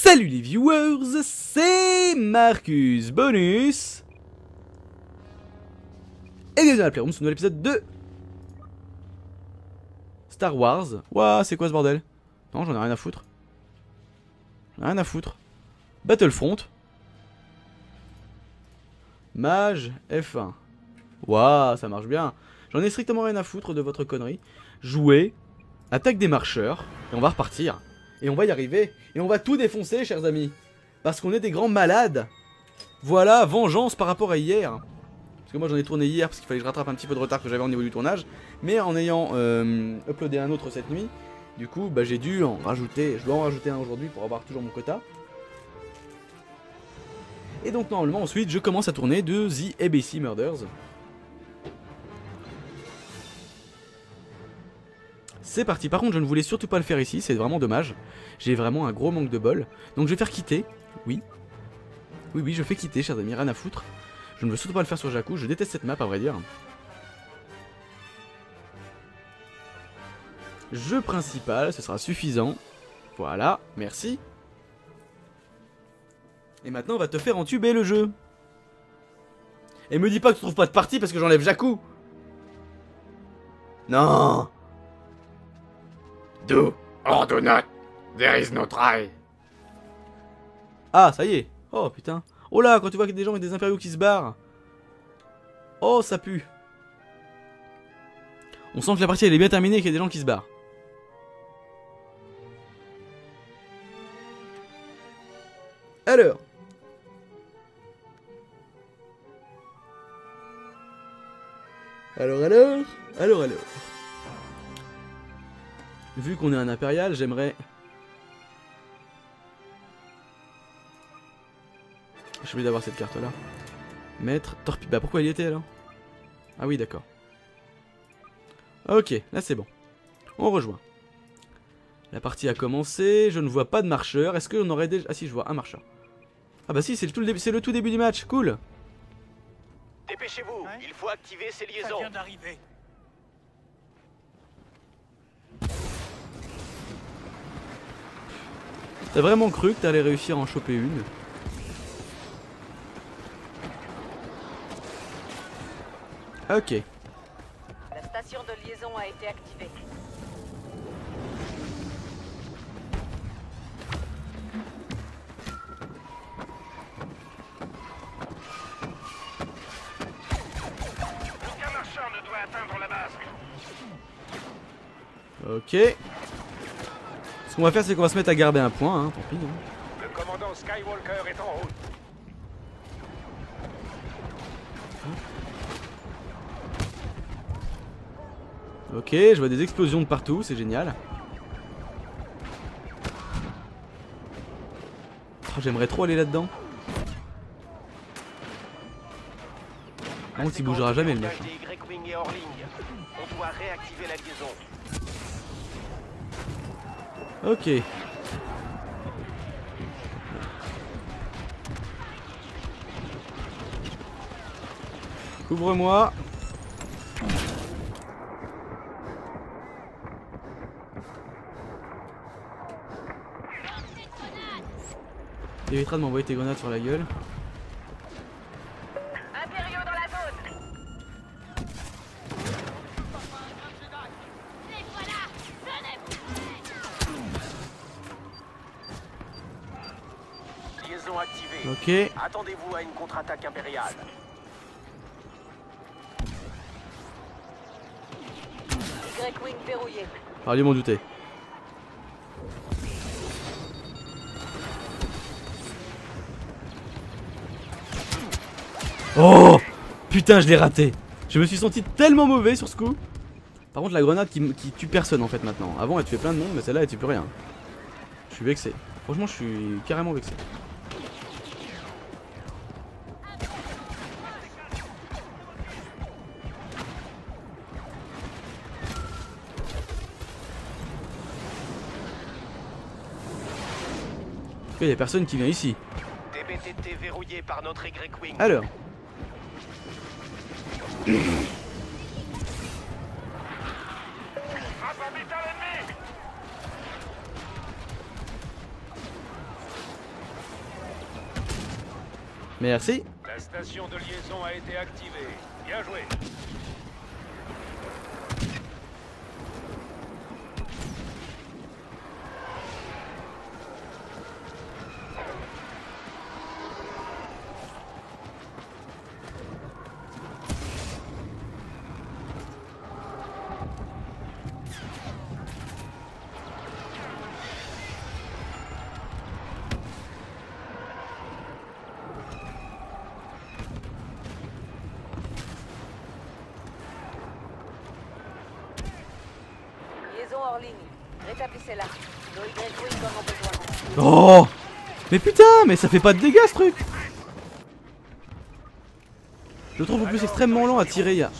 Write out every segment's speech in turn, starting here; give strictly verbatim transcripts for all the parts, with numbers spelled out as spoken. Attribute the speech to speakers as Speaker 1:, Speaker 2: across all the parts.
Speaker 1: Salut les viewers, c'est Marcus Bonus. Et bienvenue dans la Playroom, ce nouvel épisode de Star Wars. Ouah, c'est quoi ce bordel? Non, j'en ai rien à foutre. J'en ai rien à foutre. Battlefront. Mage F un. Ouah, ça marche bien. J'en ai strictement rien à foutre de votre connerie. Jouer, attaque des marcheurs, et on va repartir. Et on va y arriver. Et on va tout défoncer, chers amis. Parce qu'on est des grands malades. Voilà, vengeance par rapport à hier. Parce que moi j'en ai tourné hier parce qu'il fallait que je rattrape un petit peu de retard que j'avais au niveau du tournage. Mais en ayant euh, uploadé un autre cette nuit, du coup bah, j'ai dû en rajouter. Je dois en rajouter un aujourd'hui pour avoir toujours mon quota. Et donc normalement ensuite je commence à tourner de The A B C Murders. C'est parti. Par contre je ne voulais surtout pas le faire ici, c'est vraiment dommage. J'ai vraiment un gros manque de bol. Donc je vais faire quitter, oui. Oui oui je fais quitter chers amis, rien à foutre. Je ne veux surtout pas le faire sur Jakku, je déteste cette map à vrai dire. Jeu principal, ce sera suffisant. Voilà, merci. Et maintenant on va te faire entuber le jeu. Et me dis pas que tu trouves pas de partie parce que j'enlève Jakku. Non.
Speaker 2: Do or do not, there is no try.
Speaker 1: Ah, ça y est. Oh putain. Oh là, quand tu vois qu'il y a des gens avec des impériaux qui se barrent. Oh, ça pue. On sent que la partie elle est bien terminée et qu'il y a des gens qui se barrent. Alors. Alors, alors. Alors, alors. Vu qu'on est un impérial, j'aimerais... J'ai oublié d'avoir cette carte là. Mettre torpille. Bah pourquoi elle y était alors? Ah oui d'accord. Ok, là c'est bon. On rejoint. La partie a commencé. Je ne vois pas de marcheur. Est-ce qu'on aurait déjà... Ah si je vois un marcheur. Ah bah si c'est le, tout le, début... le tout début du match. Cool.
Speaker 3: Dépêchez-vous, ouais. Il faut activer ces liaisons. Ça vient d'arriver.
Speaker 1: T'as vraiment cru que t'allais réussir à en choper une? Ok.
Speaker 4: La station de liaison a été activée.
Speaker 3: Aucun marcheur ne doit atteindre la base.
Speaker 1: Ok. Ce qu'on va faire c'est qu'on va se mettre à garder un point, hein, tant pis. Hein.
Speaker 3: Le commandant Skywalker est en route.
Speaker 1: Ok, je vois des explosions de partout, c'est génial. Oh, j'aimerais trop aller là-dedans. Par contre, il bougera jamais le machin.
Speaker 3: On doit réactiver la liaison.
Speaker 1: Ok. Couvre-moi. Évitera de m'envoyer tes grenades sur la gueule.
Speaker 4: Impériaux dans la zone.
Speaker 3: Liaison activée.
Speaker 1: Ok.
Speaker 3: Attendez-vous à une contre-attaque impériale.
Speaker 4: Y-Wing verrouillé.
Speaker 1: Par lui m'en douter. Oh putain, je l'ai raté. Je me suis senti tellement mauvais sur ce coup. Par contre la grenade qui, qui tue personne en fait maintenant. Avant elle tuait plein de monde mais celle-là elle tue plus rien. Je suis vexé. Franchement je suis carrément vexé. Il n'y a personne qui vient ici.
Speaker 3: D B T T verrouillé par notre Y-Wing.
Speaker 1: Alors. Merci.
Speaker 3: La station de liaison a été activée. Bien joué.
Speaker 4: Liaison hors ligne. Rétablissez-la. Nos Y-Wing en ont besoin.
Speaker 1: Oh! Mais putain, mais ça fait pas de dégâts ce truc! Je le trouve en plus extrêmement lent à tirer. Il y a...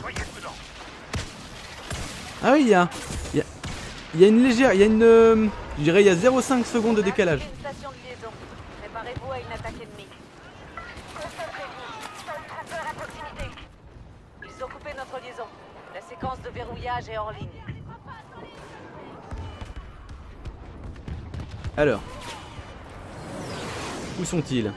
Speaker 1: Ah oui, il y a... Il y a, il y a une légère... Il y a une... Euh, je dirais il y a zéro virgule cinq secondes de décalage.
Speaker 4: Une station de liaison. Préparez-vous à une attaque ennemie. Concentrez-vous. Stormtrooper à proximité. Ils ont coupé notre liaison. La séquence de verrouillage est hors ligne.
Speaker 1: Alors. Où sont-ils?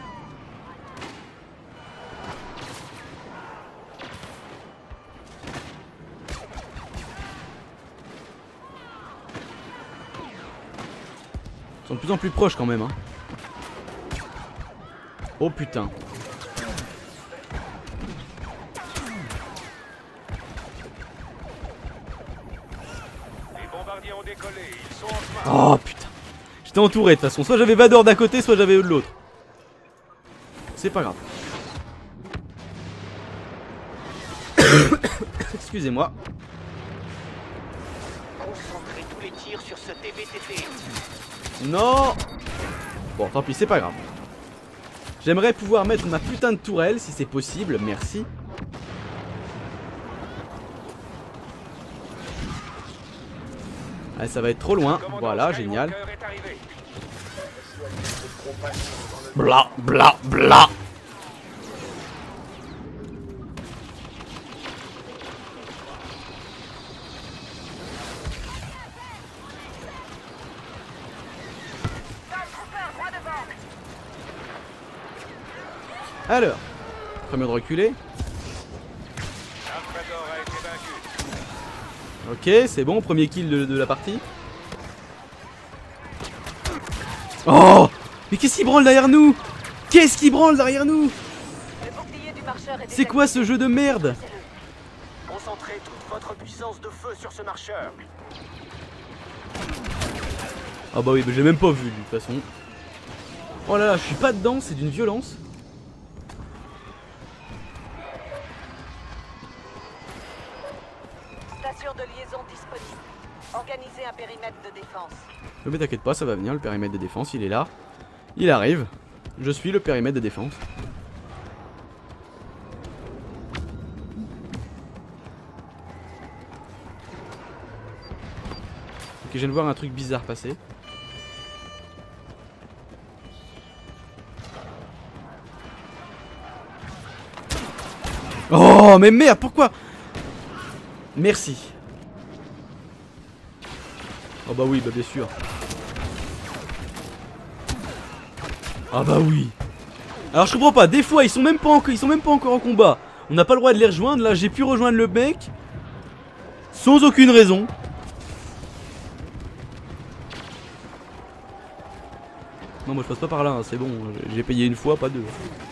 Speaker 1: Ils sont de plus en plus proches quand même, hein. Oh putain.
Speaker 3: Les bombardiers ont décollé. Ils sont en chemin.
Speaker 1: Oh putain. J'étais entouré de toute façon. Soit j'avais Vador d'un côté, soit j'avais eux de l'autre. C'est pas grave. Excusez-moi.
Speaker 3: Concentrez tous les tirs sur ce T V T T.
Speaker 1: Non. Bon, tant pis, c'est pas grave. J'aimerais pouvoir mettre ma putain de tourelle si c'est possible, merci. Ah, ça va être trop loin, voilà, génial. Bla bla bla. Alors, premier de reculer. Ok, c'est bon, premier kill de, de la partie. Oh! Mais qu'est-ce qui branle derrière nous? Qu'est-ce qui branle derrière nous? C'est quoi ce jeu de merde?
Speaker 3: Concentrez toute votre puissance de feu sur ce marcheur.
Speaker 1: Ah bah oui, bah j'ai même pas vu de toute façon. Oh là là, je suis pas dedans, c'est d'une violence.
Speaker 4: Station de liaison disponible. Organisez un périmètre de défense.
Speaker 1: Mais t'inquiète pas, ça va venir, le périmètre de défense, il est là. Il arrive. Je suis le périmètre de défense. Ok, je viens de voir un truc bizarre passer. Oh, mais merde, pourquoi? Merci. Oh bah oui, bah bien sûr. Ah bah oui. Alors je comprends pas, des fois ils sont même pas en... ils sont même pas encore en combat. On n'a pas le droit de les rejoindre, là j'ai pu rejoindre le mec sans aucune raison. Non moi je passe pas par là, hein, c'est bon, j'ai payé une fois, pas deux.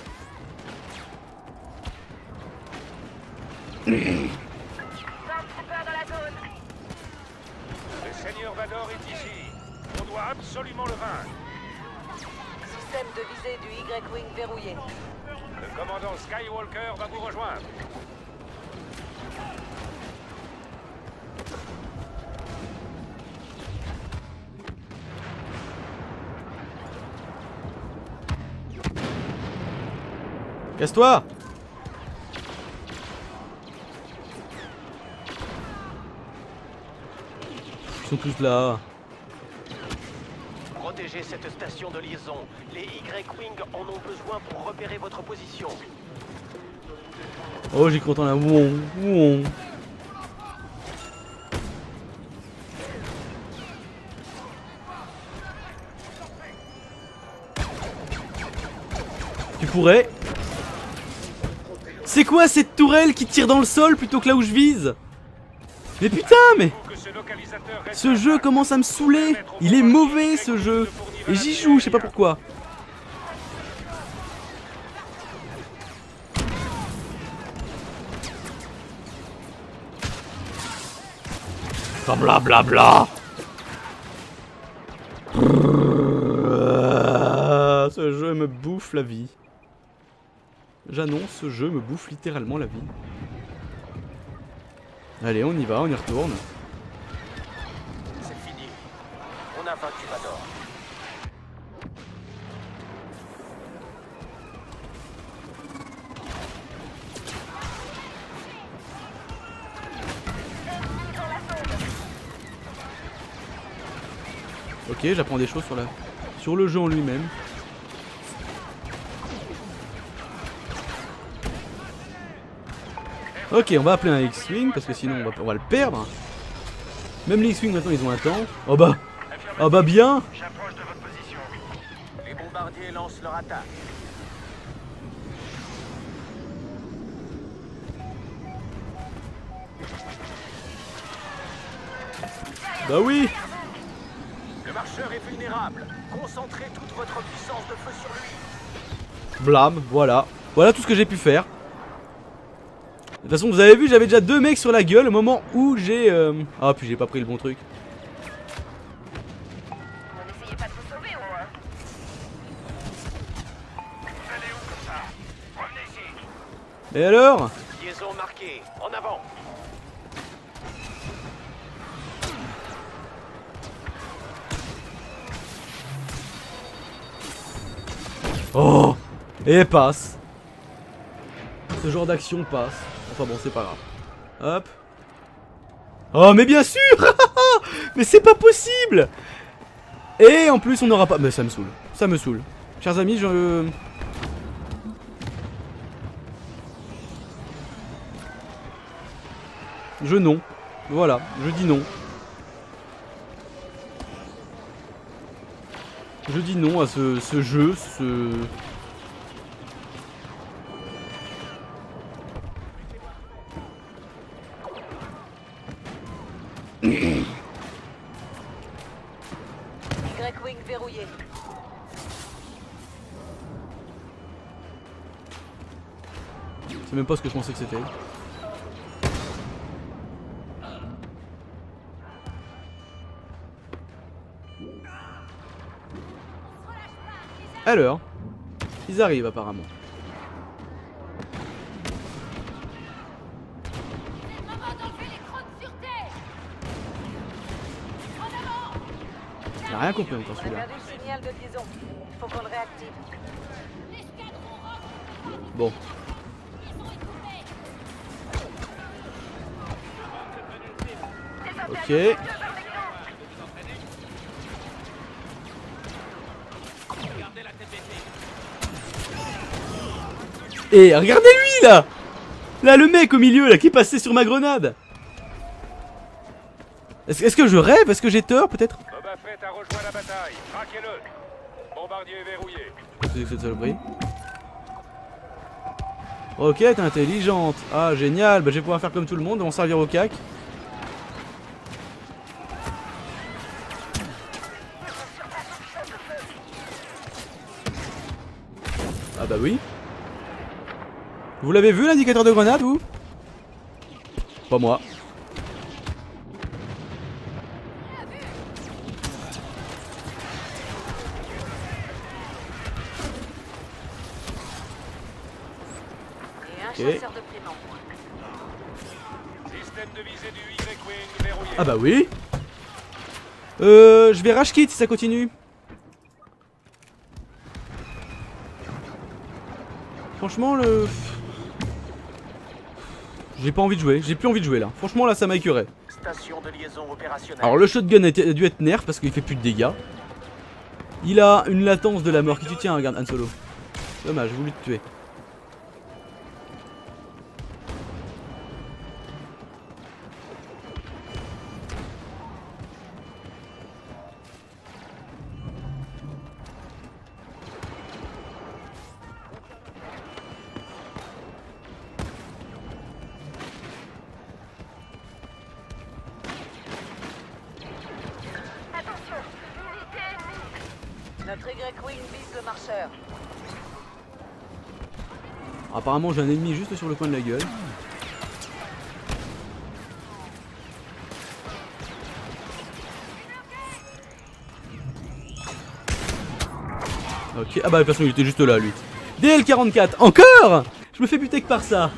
Speaker 3: Le Seigneur Vador est ici. On doit absolument le vaincre.
Speaker 4: Système de visée du Y-Wing verrouillé.
Speaker 3: Le commandant Skywalker va vous rejoindre.
Speaker 1: Casse-toi! Ils sont tous là.
Speaker 3: Protégez cette station de liaison. Les Y-Wing en ont besoin pour repérer votre position.
Speaker 1: Oh j'ai cru entendre un ouon, ouon. Tu pourrais. C'est quoi cette tourelle qui tire dans le sol plutôt que là où je vise? Mais putain, mais... Ce jeu commence à me saouler. Il est mauvais ce jeu. Et j'y joue, je sais pas pourquoi. Blablabla. Ce jeu me bouffe la vie. J'annonce, ce jeu me bouffe littéralement la vie. Allez, on y va, on y retourne.
Speaker 3: C'est fini. On a vaincu Vador.
Speaker 1: Ok, j'apprends des choses sur la, sur le jeu en lui-même. Ok, on va appeler un X-Wing parce que sinon on va, on va le perdre. Même les X-Wing maintenant ils ont un temps. Oh bah, oh bah bien.
Speaker 3: J'approche de votre position. Les bombardiers lancent leur attaque.
Speaker 1: Bah oui.
Speaker 3: Le marcheur est vulnérable. Concentrez toute votre puissance de feu sur lui.
Speaker 1: Blâme, voilà. Voilà tout ce que j'ai pu faire. De toute façon, vous avez vu, j'avais déjà deux mecs sur la gueule au moment où j'ai... Euh... Ah, puis j'ai pas pris le bon truc.
Speaker 4: Vous n'essayez pas de vous sauver, au moins.
Speaker 3: Vous allez où comme ça? Revenez ici.
Speaker 1: Et alors?
Speaker 3: Liaison marquée. En avant.
Speaker 1: Oh. Et passe. Ce genre d'action passe. Enfin bon, c'est pas grave. Hop. Oh, mais bien sûr. Mais c'est pas possible. Et en plus, on n'aura pas... Mais ça me saoule. Ça me saoule. Chers amis, je... Je non. Voilà, je dis non. Je dis non à ce, ce jeu, ce...
Speaker 4: Y-Wing verrouillé.
Speaker 1: C'est même pas ce que je pensais que c'était. Alors, ils arrivent apparemment. Il a rien compris encore
Speaker 4: On a
Speaker 1: celui-là.
Speaker 4: perdu le signal de liaison. Faut qu'on le réactive.
Speaker 1: Bon. Ok. Et regardez lui là. Là le mec au milieu là qui est passé sur ma grenade. Est-ce est-ce que je rêve? Est-ce que j'ai tort peut-être?
Speaker 3: Boba Fett a rejoint la bataille. Traquez-le. Bombardier verrouillé.
Speaker 1: C'est cette saloperie. Ok, t'es intelligente. Ah génial, bah, je vais pouvoir faire comme tout le monde, on va servir au cac. Ah bah oui. Vous l'avez vu l'indicateur de grenade vous? Pas moi.
Speaker 4: Et un chasseur de primes en moins.
Speaker 3: Système de visée du Y-Wing verrouillé.
Speaker 1: Ah bah oui. Euh, je vais rage kit si ça continue. Franchement le... J'ai pas envie de jouer, j'ai plus envie de jouer là. Franchement là ça m'a écœuré.
Speaker 3: Station de liaison opérationnelle.
Speaker 1: Alors le shotgun a, été- a dû être nerf parce qu'il fait plus de dégâts. Il a une latence de la mort qui tu tiens, regarde Han Solo. Dommage, j'ai voulu te tuer.
Speaker 4: Notre Y-Wing vise le marcheur.
Speaker 1: Apparemment j'ai un ennemi juste sur le coin de la gueule. Ok, ah bah de toute façon il était juste là lui. D L quarante-quatre, encore. Je me fais buter que par ça.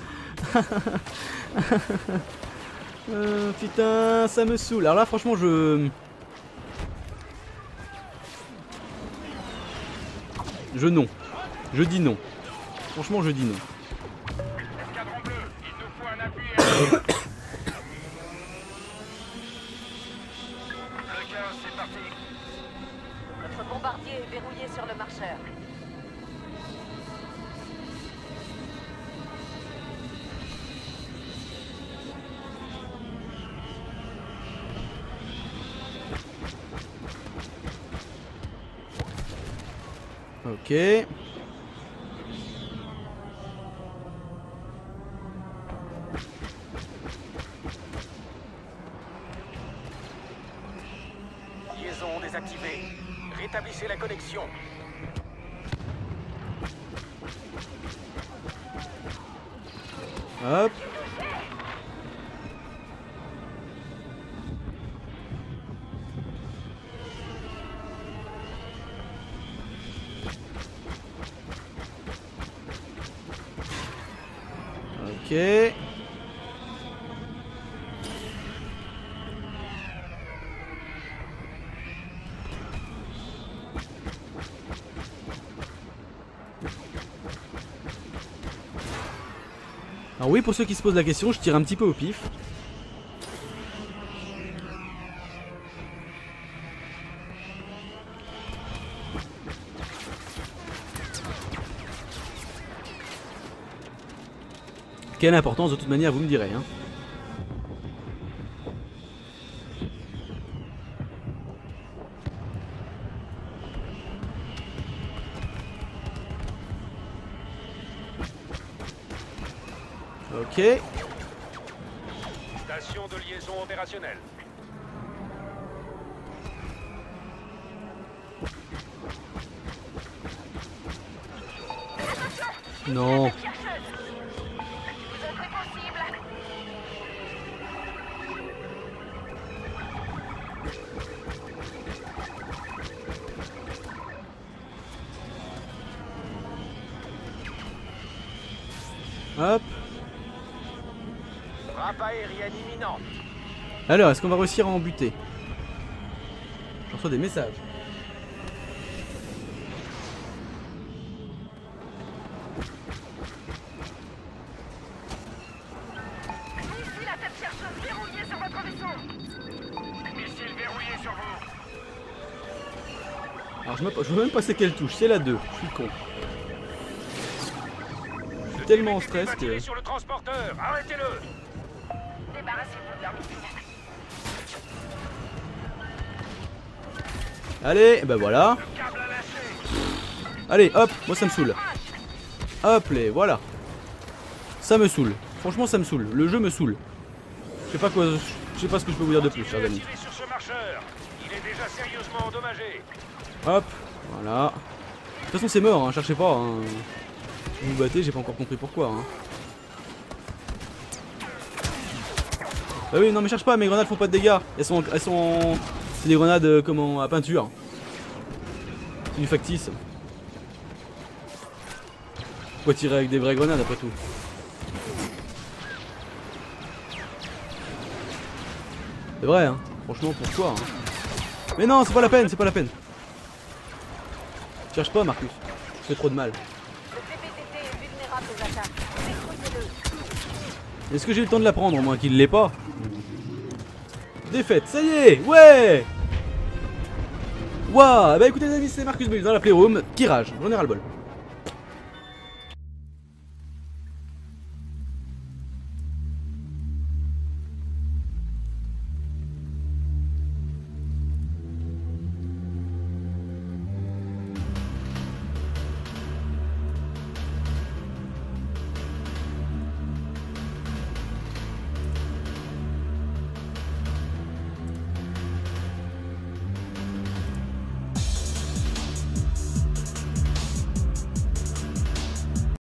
Speaker 1: euh, putain, ça me saoule. Alors là franchement je... Je non. Je dis non. Franchement je dis non.
Speaker 3: Escadron bleu, il nous faut un appui aérien. Le quinze, c'est parti.
Speaker 4: Notre bombardier est verrouillé sur le marcheur.
Speaker 1: Ok.
Speaker 3: Liaison désactivée. Rétablissez la connexion.
Speaker 1: Hop. Ok. Alors oui, pour ceux qui se posent la question, je tire un petit peu au pif. Quelle importance de toute manière, vous me direz, hein. Ok.
Speaker 3: Station de liaison opérationnelle.
Speaker 1: Non. Hop.
Speaker 3: Frappe aérienne imminente.
Speaker 1: Alors, est-ce qu'on va réussir à en buter? Je reçois des messages.
Speaker 3: Missile à tête chercheuse verrouillé sur votre vaisseau. Missile verrouillé sur vous.
Speaker 1: Alors, je, me... je veux même pas c'est quelle touche, c'est la deux. Je suis con. Je suis tellement en stress que...
Speaker 3: Sur le transporteur, arrêtez-le.
Speaker 4: Débarrassez-vous de leur missile.
Speaker 1: Allez, et ben voilà.
Speaker 3: Le câble à lâcher.
Speaker 1: Allez, hop, moi ça me saoule. Hop, les, voilà. Ça me saoule. Franchement, ça me saoule. Le jeu me saoule. Je sais pas quoi, je sais pas ce que je peux vous dire de plus, chers amis.
Speaker 3: Tirez sur ce marcheur. Il est déjà sérieusement endommagé.
Speaker 1: Hop, voilà. De toute façon, c'est mort, hein, cherchez pas. Hein. Vous vous battez, j'ai pas encore compris pourquoi. Hein. Bah oui, non, mais cherche pas, mes grenades font pas de dégâts. Elles sont, elles sont, c'est des grenades euh, comment, à peinture. C'est du factice. Pourquoi tirer avec des vraies grenades après tout? C'est vrai, hein. Franchement, pourquoi hein. Mais non, c'est pas la peine, c'est pas la peine. Cherche pas, Marcus. Tu fais trop de mal.
Speaker 4: Le P P T T est vulnérable aux attaques. Détruisez-le.
Speaker 1: Est-ce que j'ai eu le temps de la prendre, moi qu'il l'ait pas? Défaite, ça y est, ouais. Waouh, bah écoutez les amis, c'est Marcus Bull dans la Playroom qui rage, j'en ai ras le bol.